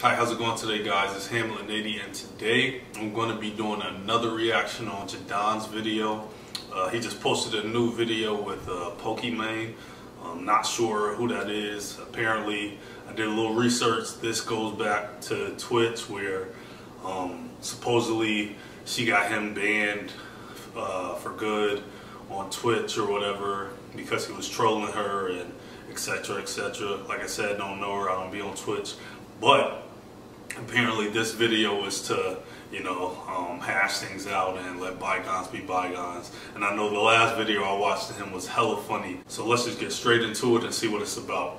Hi, how's it going today, guys? It's Hamlet 80, and today I'm going to be doing another reaction on Jadon's video. He just posted a new video with Pokimane. I'm not sure who that is. Apparently, I did a little research. This goes back to Twitch, where supposedly she got him banned for good on Twitch or whatever because he was trolling her and etc, etc. Like I said, don't know her, I don't be on Twitch, but apparently this video is to, you know, hash things out and let bygones be bygones. And I know the last video I watched of him was hella funny. So let's just get straight into it and see what it's about.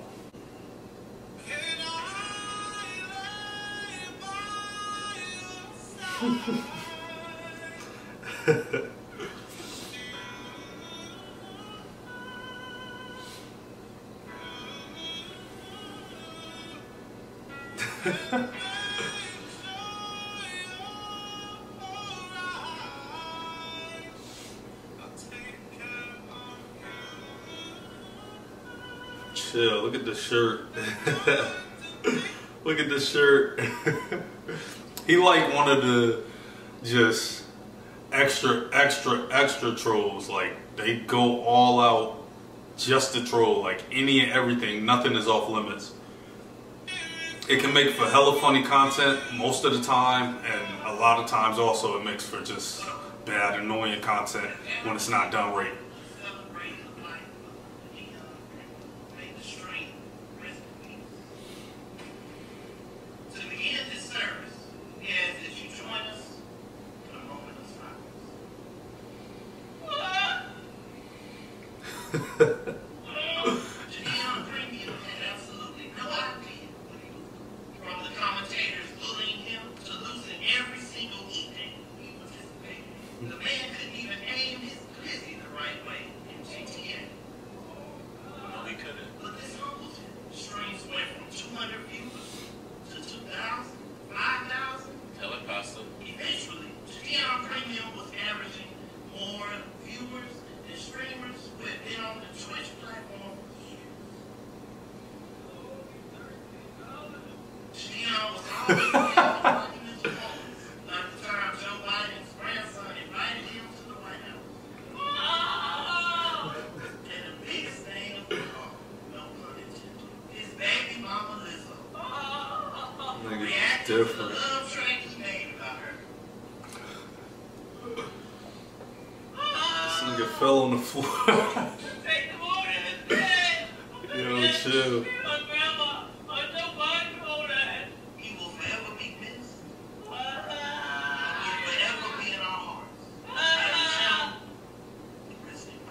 Chill, look at the shirt. Look at the shirt. He like one of the just extra trolls. Like, they go all out just to troll, like any and everything. Nothing is off limits. It can make for hella funny content most of the time, and a lot of times also it makes for just bad, annoying content when it's not done right. Jadon Premium had absolutely no idea what he was doing. From the commentators bullying him to losing every single evening he participated. The man couldn't even aim his glizzy the right way in GTA. No, he couldn't. But this humbled him. Streams went from 200 viewers to 2,000, 5,000. Tell it, Pastor. Eventually, Jadon Premium was averaging more viewers than streamers who had been on the Twitch platform for years. Jadon was always in his moments, like the time Joe Biden's grandson invited him to the White House. And the biggest thing of all, no pun intended, his baby mama Lizzo. Reacted to the love track he made about her. This nigga fell on the floor. Yo, chill. He will forever be missed. He will forever be in our hearts. Rest in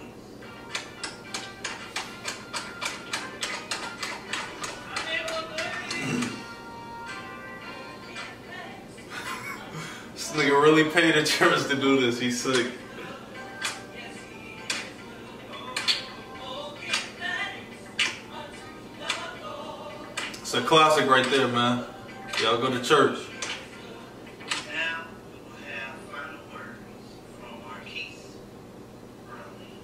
peace. This nigga really paid insurance to do this. He's sick. It's a classic right there, man. Y'all go to church. Now we will have final words from Marquise Brownlee.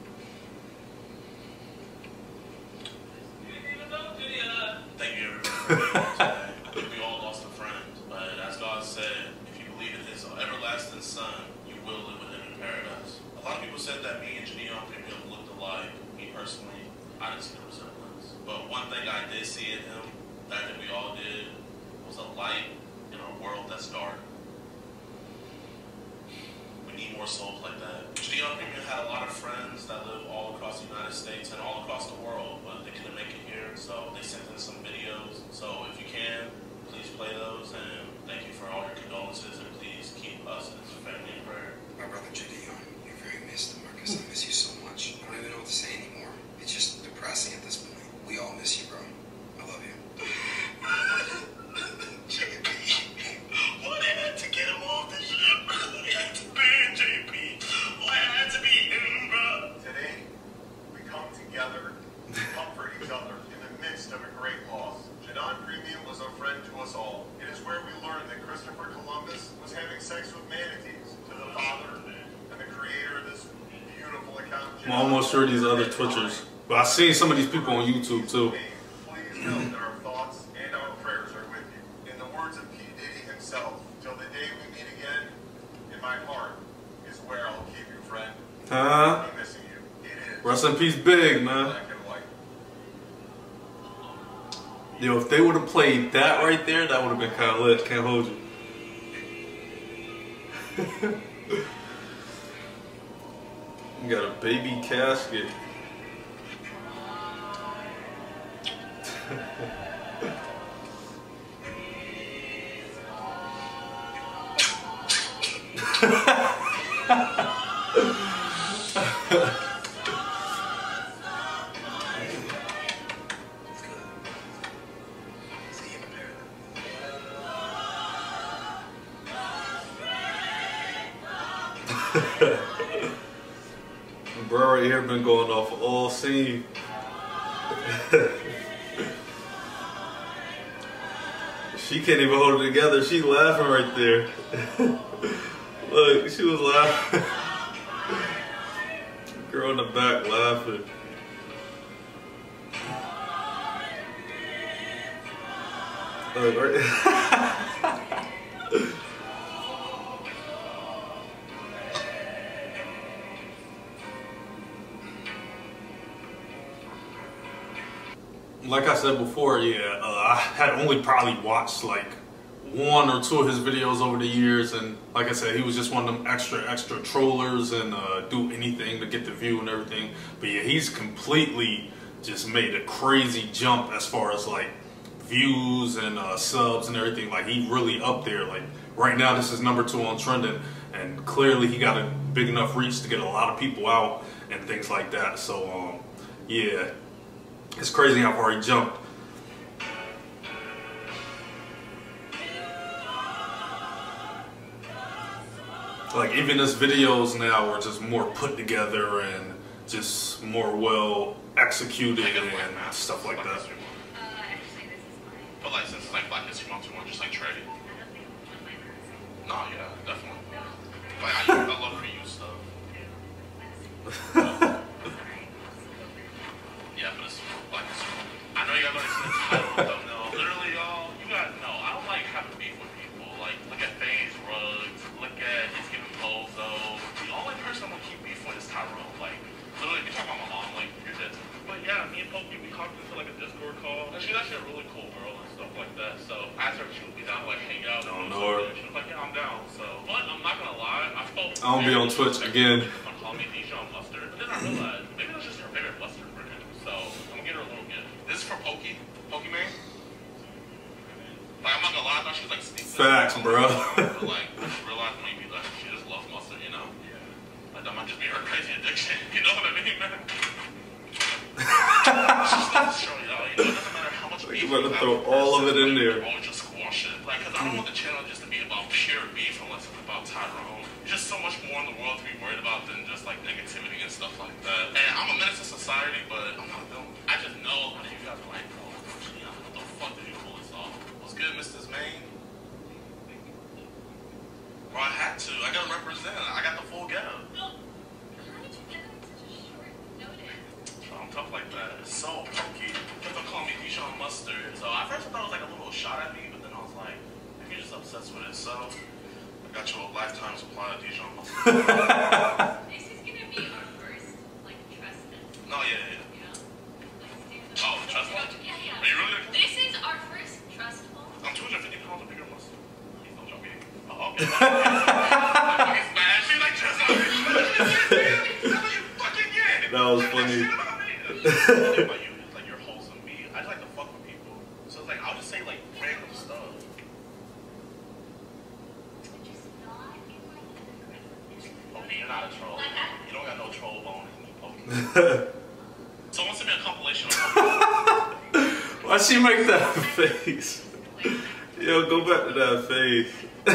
Thank you, everybody, for being here today. We all lost a friend, but as God said, if you believe in His everlasting Son, you will live with Him in paradise. A lot of people said that me and Jadon Premium looked alike. Me personally, I didn't see the resemblance. But one thing I did see in him, that we all did, was a light in a world that's dark. We need more souls like that. Jadon Premium had a lot of friends that live all across the United States and all across the world, but they couldn't make it here, so they sent in some videos. So if you can, please play those, and thank you for all your condolences, and please keep us and his family in prayer. My brother Jadon, you're very missed, Marcus. I miss you so much. I don't even know what to say anymore. It's just depressing at this point. We all miss you, bro. I love you. JP, what had to get him off the ship? It had to ban JP. Why had to be him, bro? Today, we come together to comfort each other in the midst of a great loss. Jadon Premium was a friend to us all. It is where we learned that Christopher Columbus was having sex with manatees, to the father and the creator of this beautiful account. I'm almost sure these other Twitchers. But I've seen some of these people on YouTube too. Please know that our thoughts and our prayers are with you. In the Rest in peace, Big, man. Black and white. Yo, if they would have played that right there, that would have been kind of lit. Can't hold you. You got a baby casket. Bro right here been going off all scene. She can't even hold it together. She laughing right there. Look, she was laughing. Girl in the back laughing. Look, right. Like I said before, yeah, I had only probably watched like 1 or 2 of his videos over the years, and like I said, he was just one of them extra trollers and do anything to get the view and everything. But yeah, he's completely just made a crazy jump as far as like views and subs and everything. Like he really up there. Like right now, this is #2 on trending, and clearly he got a big enough reach to get a lot of people out and things like that. So yeah. It's crazy how far he jumped. Like even his videos now are just more put together and just more well executed and stuff like that. But like since it's like Black History Month, you want to just like trade it? No, yeah, definitely. Like I love reuse stuff. Yeah, but it's Black History Month. I know you guys already seen the title though. No, literally, y'all, you guys know I don't like having beef with people. Like, look at FaZe Ruggs, look at It's Giving Bozo. The only person I'm gonna keep beef with is Tyrone. Like, literally, if you talk about my mom, like, you're dead. But yeah, me and Pokey, we hopped into like a Discord call. And she's actually a really cool girl and stuff like that. So I asked her if she would be down to like hang out. I don't know her. She was like, yeah, I'm down. So, but I'm not gonna lie, I felt. I don't be on Twitch again. Call me Dijon Mustard, but then I realized maybe that's just her favorite mustard for him. So I'm gonna get her a little gift. This is for Pokemon. Like I'm not gonna lie, I thought she was like sneaking. Facts, bro. But like I just realized maybe that she just loves mustard, you know? Yeah. Like that might just be her crazy addiction. You know what I mean, man? Just to show y'all, you know, it doesn't matter how much beef You better throw all of it in there. Or just squash it. Like, cause I don't want the channel just to be about pure beef unless it's about Tyrone. There's just so much more in the world to be worried about than just like negativity and stuff like that. And I'm a menace to society, but I'm not a villain. I just know a lot of you guys are like, bro, what the fuck did you pull this off? What's good, Mrs. Maine? Bro, I had to. I gotta represent. I got the full getup. How did you get it in such a short notice? I'm tough like that. It's so pokey. People call me Dijon Mustard. So at first I thought it was like a little shot at me, but then I was like, maybe you're just obsessed with it. So I got you a lifetime supply of Dijon Mustard. This is gonna be our first, like, trust test. No, yeah. You know? Like, Oh, trust one? Yeah. Are you really? This is our first trust fall. I'm 250 pounds of bigger muscle. He's no joking. Oh, okay. He's mad. She's like, trust me. You fucking get. That was funny. About you is like you're wholesome. Me, I just like to fuck with people. So it's like I'll just say like random stuff. Just not in my Okay, you're not a troll. Like that? You don't got no troll bone in you. Okay. Someone sent me a compilation of Why'd she make that face? Yo, go back to that face.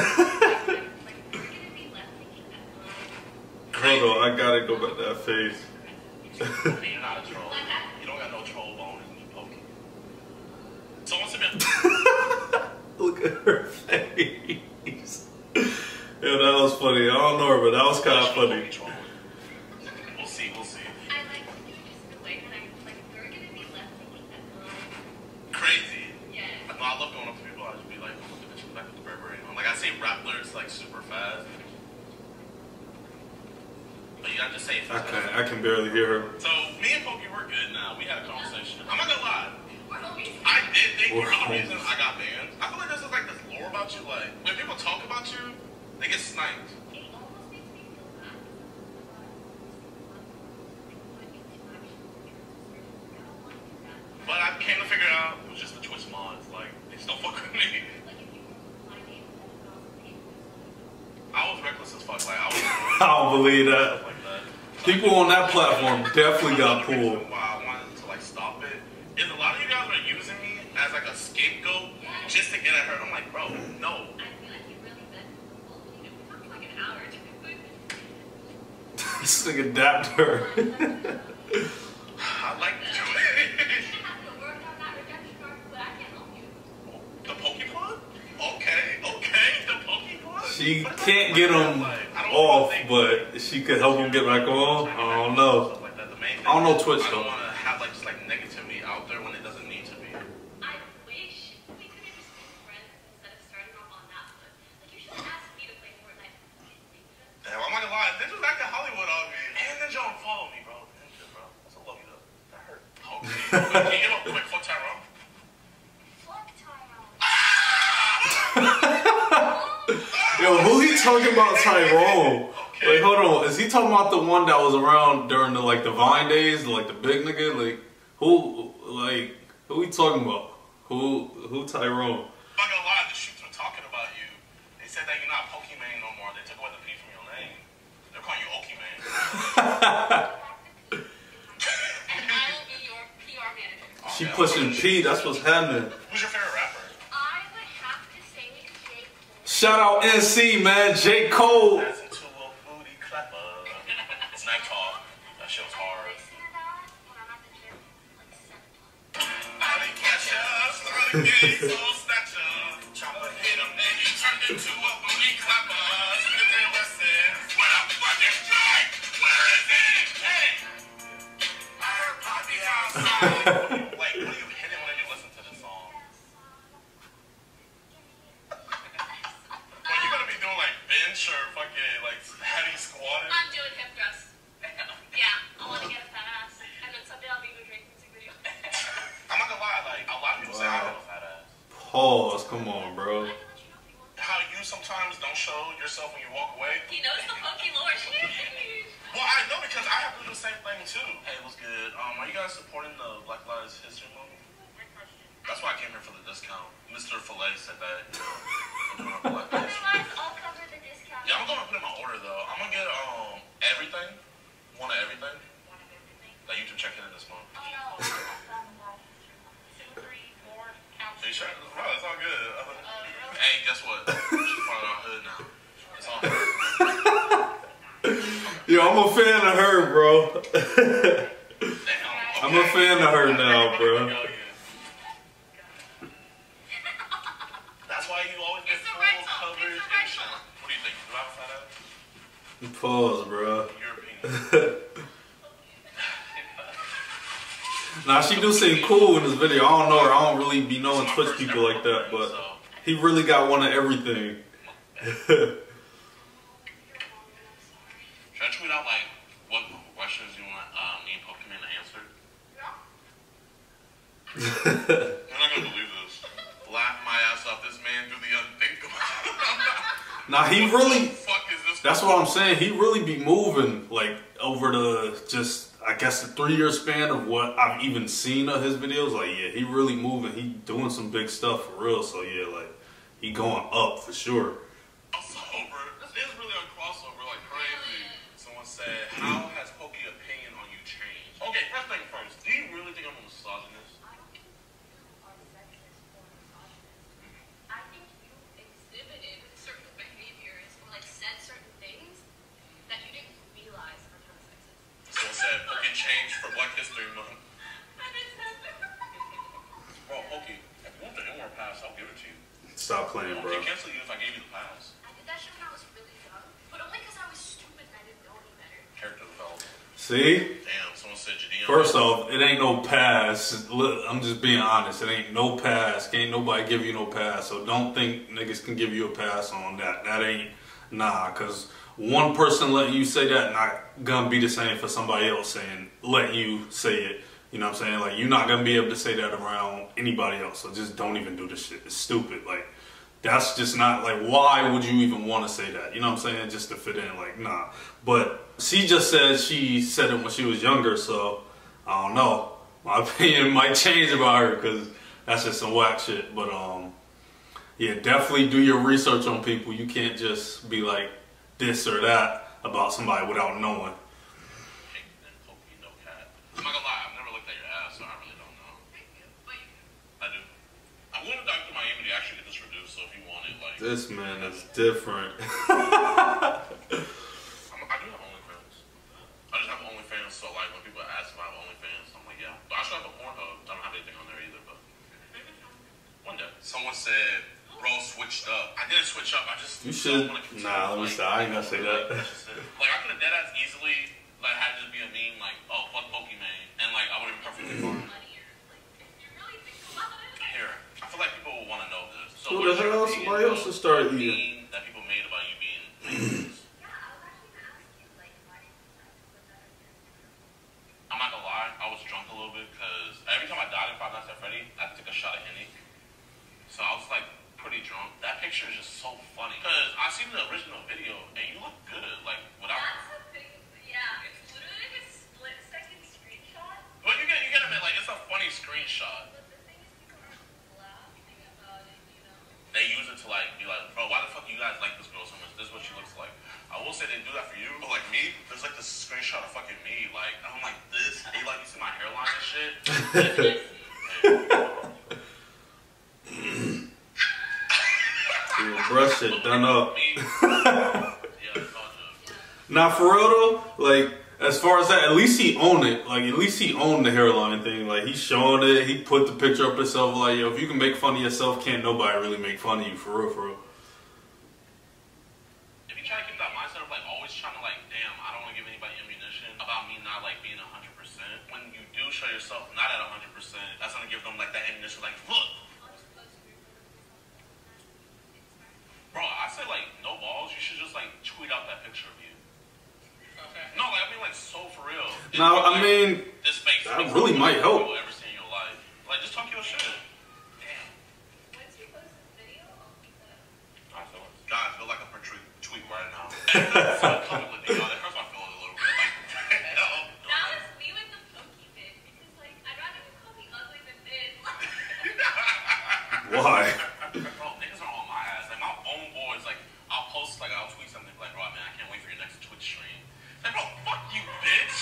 Hold on, I gotta go back to that face. You're not a troll. You don't got no troll bone in you. Okay. Someone sent me a Look at her face. Yeah, that was funny. I don't know her, but that was kind of funny. We'll see, we'll see. I like just the way that I'm like, we're gonna be left thinking that Crazy. yes. No, I love going up to people. I just be like, oh, look at this, like with the Burberry on. Like I say rap lyrics like super fast. But you gotta just say it. I can barely hear her. So me and Pokey were good now. We had a conversation. I'm not gonna lie. We're homies. I did think We're one of the homies. reasons I got banned. I feel like there's like this lore about you. Like when people talk about you, they get sniped. It almost makes me feel bad. But I came to figure out it was just the Twitch mods. Like they still fuck with me. Like if you were my name, then it also people. I was reckless as fuck. Like I was. I don't believe that. Stuff like that. People on that platform definitely got The reason pulled. why I wanted to like stop it is a lot of you guys are using me as like a scapegoat just to get at her. I'm like, bro, no. I feel like you really meant well, you know, we talked for like an hour. This nigga dapped her. I like to do I it. have to work on that redemption arc, but I can't help you. The Pokemon? Okay, the Pokemon. She But it's can't like- get him like, I don't off, think- but she could help him get back on. I don't know. Stuff like that. The main thing I don't know is Twitch, I don't though. want to have like just like negativity out there when it doesn't need to be. I wish we could have just been friends instead of starting off on that foot. Like you should ask me to play Fortnite. Damn, I'm not gonna lie. Ninja's acting Hollywood on me. And Ninja don't follow me, bro. Ninja, bro. That's a love you though. That hurt. Okay. Can you give a quick fuck Tyrone? Fuck Tyrone. Yo, who he talking about Tyrone? Like, hold on. Is he talking about the one that was around during the like the Vine days, like the big nigga? Like, who he talking about? Who Tyrone? I'm not gonna lie. The shoots were talking about you. They said that you're not Pokemon no more. They took away the P from your name. They're calling you Okimane. And I will be your PR manager. She pushing P. That's what's happening. Who's your favorite rapper? I would have to say J. Cole. Shout out NC, man. J. Cole. That's into a booty clapper. It's night talk. That shit was hard. Listen to that when I'm at the gym, like 7 times. I didn't catch us. Renegade soul stature. Chopper hit him, then he turned into a booty clapper. Smith and Wesson. What a fucking strike! Where is he? Hey! I heard Poppy outside. Like, what are you hitting when you listen to this song? Well, you gonna be doing like bench or fucking like heavy squatting? I'm doing hip thrusts. Yeah, I want to get a fat ass. And then someday I'll be in a Drake music video. I'm not gonna lie, like a lot of people say I have a fat ass. Pause. Come on, bro. I can let you know if you want. How you sometimes don't show yourself when you walk away. He knows the funky lore. Well, I know because I have to do the same thing too. Hey, what's good? Are you guys supporting the Black Lives History movie? That's why I came here for the discount. Mr. Filet said that. You know, we're doing a Black Lives. Otherwise, I'll cover the discount. Yeah, I'm gonna put in my order though. I'm gonna get everything, one of everything that you can check in this month. Oh no. 2, 3, 4 couches. Are you sure? Bro, it's all good. Really? Hey, guess what? She's part of our hood now. It's all good. Yo, I'm a fan of her, bro. Damn. I'm a fan of her now, bro. That's why you always get It's a full rental. coverage It's a and shit. rental. What do you think? Do I have a fat ass? Pause, bro. Your opinion. Nah, she do seem cool in this video. I don't know her. I don't really be knowing Twitch people like that, but he really got one of everything. Should I tweet out like what questions you want me and Pokemon to answer? You're not gonna believe this. Laugh my ass off. This man do the unthinkable. Nah, he What really. the fuck is this? That's what I'm saying. He really be moving like over the just. I guess the 3-year span of what I've even seen of his videos. Like, yeah, he really moving. He doing some big stuff for real. So yeah, like he going up for sure. Crossover. This is really a crossover, like crazy. Someone said, "How has Pokey opinion on you changed?" Okay, first thing first. Do you really think I'm a misogynist? I don't think you are sexist or misogynist. I think you exhibited certain behaviors or like said certain things that you didn't realize are kind of sexist. Someone said Pokey changed for Black History Month. I didn't say that. Bro, Pokey, if you want the N-word pass, I'll give it to you. Stop playing, I bro. can cancel you if I gave you the pass. I did that shit when I was really young, but only because I was stupid and I didn't know any better. Character development. See? Damn, someone said Jadine. First off, it ain't no pass. Look, I'm just being honest. It ain't no pass. Can't nobody give you no pass. So don't think niggas can give you a pass on that. That ain't Nah, because one person letting you say that not gonna be the same for somebody else saying, letting you say it. You know what I'm saying? Like, you're not gonna be able to say that around anybody else. So just don't even do this shit. It's stupid. Like, that's just not, like, why would you even want to say that? You know what I'm saying? Just to fit in. Like, nah. But she just said she said it when she was younger, so I don't know. My opinion might change about her because that's just some whack shit. But yeah, definitely do your research on people. You can't just be like this or that about somebody without knowing. I'm not gonna lie, I've never looked at your ass, so I really don't know. Thank you. But you I do. I'm going to Dr. Miami to actually get this reduced, so if you want it, like... This man is different. I do have OnlyFans. I just have OnlyFans, so like when people ask if I have OnlyFans, I'm like, yeah. But I should have a Pornhub. I don't have anything on there either, but... One day. Someone said, bro, switched up. I didn't switch up, I just... You should. Want to continue, Nah, let me stop. I ain't gonna say that. Like, I could have dead ass easily, like, had it just be a meme, like, oh, fuck Pokemon, and like, I would have been perfectly fine. money or like if you really think about it. Here, I feel like people will want to know this. So Who the hell? Somebody else should start eating. meme that people made about you being famous. Yeah, I was actually gonna ask you like why did you decide to put that in your I'm not gonna lie, I was drunk a little bit because every time I died in Five Nights at Freddy, I took a shot of Henny. So I was like pretty drunk. That picture is just so funny because I seen the original video and you look good, like without. That's the thing. Yeah, it's literally like a split-second screenshot. But you get it, like it's a funny screenshot. But the thing is, people are laughing about it, you know. They use it to like be like, bro, why the fuck you guys like this girl so much? This is what she looks like. I will say they do that for you, but like me, there's like this screenshot of fucking me, like I'm like this. They like you see my hairline and shit. Yeah, brush shit done up. Yeah, it's all good. Nah, for real though, like, as far as that, at least he owned it. Like, at least he owned the hairline thing. Like, he's showing it. He put the picture up himself. Like, yo, if you can make fun of yourself, can't nobody really make fun of you. For real, for real. If you try to keep that mindset of like always trying to like, damn, I don't want to give anybody ammunition about me not like being 100%. When you do show yourself not at 100%, that's gonna give them like that ammunition. Like, look, bro, I say like no balls. You should just like tweet out that picture of you. No, like I mean like so for real. Now, Like, I mean, this makes that makes really no might sense help. you'll ever see in your life. Like just talk your shit. Damn. Once you post this video, I'll keep that up. I feel it. Guys, feel like a tweet right now. So publicly, you know, that hurts my feelings a little bit. Like, hell. That was me with the pokey bit because like I'd rather you call me ugly than this. why? Bro, niggas are on my ass. Like, my own boys, like, I'll post, like, I'll tweet something like, bro, man, I can't wait for your next Twitch stream. Like, bro, fuck you, bitch.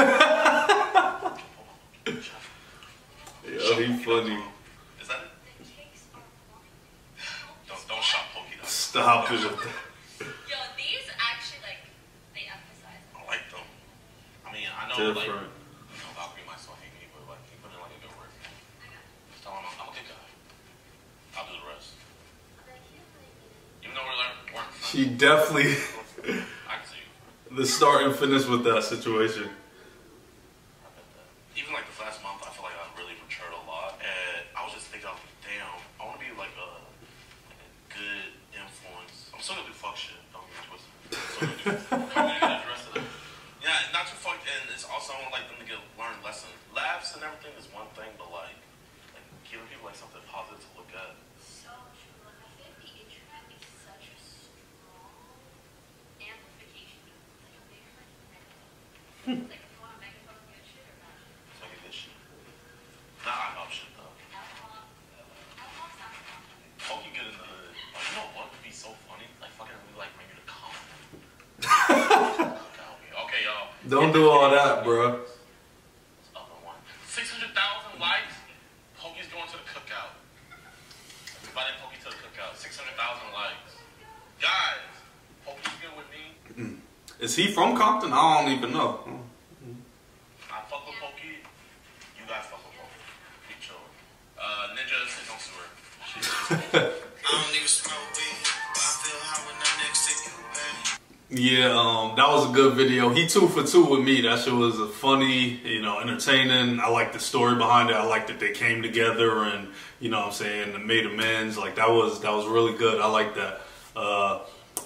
Yo, he funny. Is that it? The chicks are funny. Don't shop Pokey. Stop it with that. Yo, these actually like they emphasize it. I like them. I mean, I know, like, Different. you know, Valkyrie might still hate me, but, like, he put in, like, a good work. Just tell him I'm a good guy. I'll do the rest. Even though we're friends. She definitely I can see you. the start and finish with that situation. I bet that. Even like this last month, I feel like I really matured a lot, and I was just thinking, I was like, damn, I want to be like a good influence. I'm still gonna do fuck shit. Don't get me twisted. I'm gonna get the rest of it. Yeah, not to fuck, and it's also I want like them to learn lessons. Laughs and everything is one thing, but like giving people like something positive to look at. So true. Like I feel like the internet is such a strong amplification of like a bigger like megaphone. Like if you want a megaphone, good shit or bad shit. It's like a good shit. Nah, I love shit though. Alcohol sounds fun. Pokey good in the hood. Oh, you know what would be so funny? Like fucking really like bring you to come. Okay, y'all. Don't do all that, bro. It's up in one. 600,000 likes. Pokey's going to the cookout. Inviting Pokey to the cookout. 600,000 likes. Guys, Pokey's good with me. Is he from Compton? I don't even know. I fuck with Pokey. You guys fuck with Pokey. Be chill. Ninja said don't sue her. I don't even smoke weed, but I feel high when I'm next to you, baby. Yeah, that was a good video. He 2 for 2 with me. That shit was a funny, you know, entertaining. I like the story behind it. I like that they came together and, you know what I'm saying, made amends. Like that was really good. I like that. I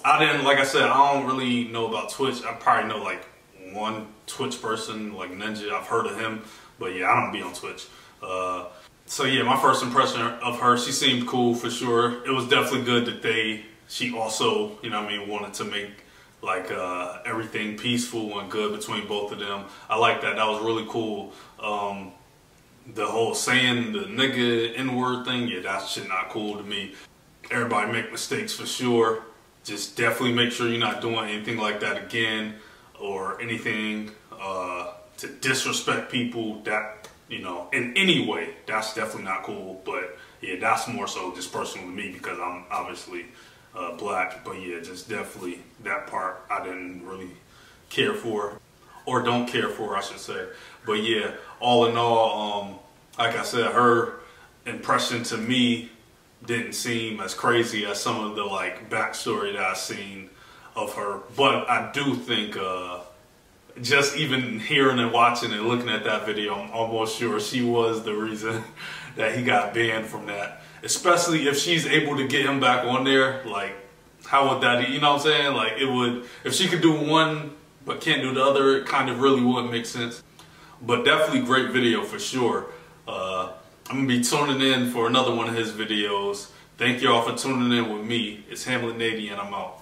I didn't, like I said, I don't really know about Twitch. I probably know like one Twitch person, like Ninja. I've heard of him, but yeah, I don't be on Twitch. So yeah, my first impression of her, she seemed cool for sure. It was definitely good that she also, you know what I mean, wanted to make like everything peaceful and good between both of them. I like that. That was really cool. The whole saying the nigga N-word thing, yeah, that shit not cool to me. Everybody make mistakes for sure. Just definitely make sure you're not doing anything like that again, or anything to disrespect people that, you know, in any way. That's definitely not cool. But yeah, that's more so just personal to me because I'm obviously black. But yeah, just definitely that part I didn't really care for, or don't care for, I should say. But yeah, all in all, like I said, her impression to me didn't seem as crazy as some of the like backstory that I've seen of her. But I do think just even hearing and watching and looking at that video, I'm almost sure she was the reason that he got banned from that. Especially if she's able to get him back on there. Like, how would that, you know what I'm saying? Like, it would, if she could do one but can't do the other, it kind of really wouldn't make sense. But definitely great video for sure. I'm going to be tuning in for another one of his videos. Thank y'all for tuning in with me. It's Hamlet Nady and I'm out.